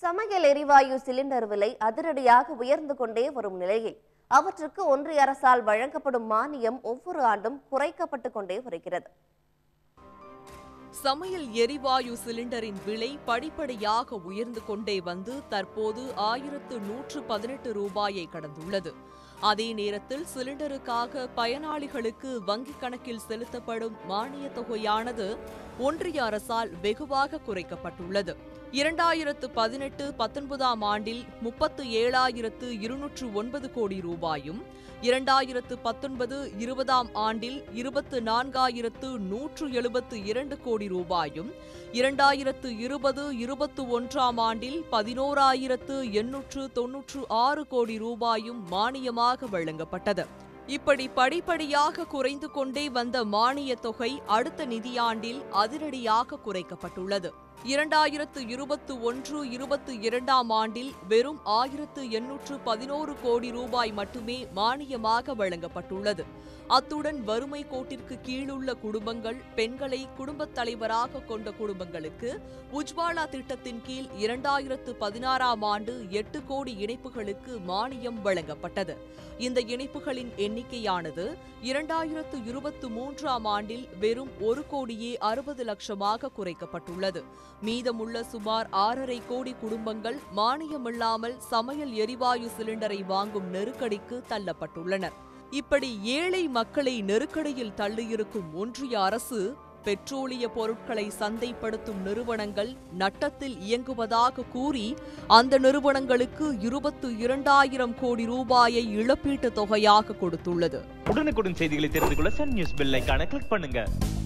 சமையல் எரிவாயு சிலிண்டர் விலை அதிரடியாக உயர்ந்து கொண்டே வரும் நிலையில் அவற்றுக்கு ஒன்றிய அரசால் வழங்கப்படும் மானியம் ஒவ்வொரு ஆண்டும் குறைக்கப்பட்டு கொண்டே வருகிறது. சமையல் எரிவாயு சிலிண்டரின் விலை படிப்படியாக உயர்ந்து கொண்டே வந்து தற்போது 1118 ரூபாயை கடந்துள்ளது. அதே நேரத்தில் சிலிண்டருக்காக பயனாளிகளுக்கு வங்கிக் கணக்கில் செலுத்தப்படும் மானியத் தொகையானது ஒன்றிய அரசால் வெகுவாக குறைக்கப்பட்டுள்ளது. 2018-19 ஆண்டில் 37,209 கோடி ரூபாயும் 2019-20 ஆண்டில் 24,172 கோடி ரூபாயும் 2020-21 ஆண்டில் 11,896 கோடி ரூபாயும் மானியமாக வழங்கப்பட்டது. இப்படி படிப்படியாக குறைந்து கொண்டே வந்த மானியத் தொகை அடுத்த நிதியாண்டில் அதிரடியாக குறைக்கப்பட்டுள்ளது. 2021-22 ஆண்டில் வெறும் 1,811 கோடி ரூபாய் மட்டுமே மானியமாக வழங்கப்பட்டுள்ளது. அத்துடன் வறுமை கோட்டிற்கு கீழுள்ள குடும்பங்கள், பெண்களை குடும்பத் தலைவராக கொண்ட குடும்பங்களுக்கு உஜ்வாலா திட்டத்தின் கீழ் 2016 ஆண்டு 8 கோடி இணைப்புகளுக்கு மானியம் வழங்கப்பட்டது. இந்த இணைப்புகளின் எண்ணிக்கையானது 2023 ஆண்டில் வெறும் 1,60 லட்சமாக குறைக்கப்பட்டுள்ளது. மீதமுள்ள சுமார் 6,5 கோடி குடும்பங்கள் மானியமில்லாமல் சமையல் எரிவாயு சிலிண்டரை வாங்கும் நெருக்கடிக்கு தள்ளப்பட்டுள்ளனர். இப்படி ஏழை மக்களை நெருக்கடியில் தள்ளியிருக்கும் ஒன்றிய அரசு பெட்ரோலிய பொருட்களை சந்தைப்படுத்தும் நிறுவனங்கள் நட்டத்தில் இயங்குவதாக கூறி அந்த நிறுவனங்களுக்கு 22,000 கோடி ரூபாயை இழப்பீட்டுத் தொகையாக கொடுத்துள்ளது. உடனுக்குடன் செய்திகளை தெரிந்து கொள்ள சன் நியூஸ் பெல் ஐகானை கிளிக் பண்ணுங்க.